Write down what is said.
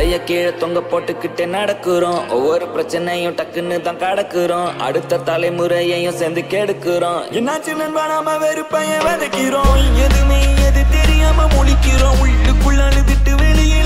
கைய கீழே தொங்க போட்டுக்கிட்டே நடக்கிறோம். ஒவ்வொரு பிரச்சனையும் டக்குன்னு தான் கடக்குறோம். அடுத்த தலைமுறையையும் சேர்ந்து கெடுக்கிறோம். என்னாச்சு நண்பா நாம வெறுப்பைய விதைக்கிறோம். எதுவுமே எது தெரியாம முழிக்கிறோம். உள்ளுக்குள்ள அழுதுட்டு வெளியே